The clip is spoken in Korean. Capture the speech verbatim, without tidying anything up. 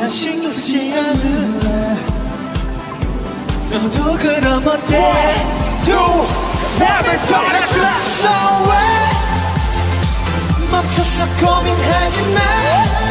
난 신경 쓰지 않을래. 너도 그럼 어때? One, two, never touch it. So what? 멈춰서 고민하지 마.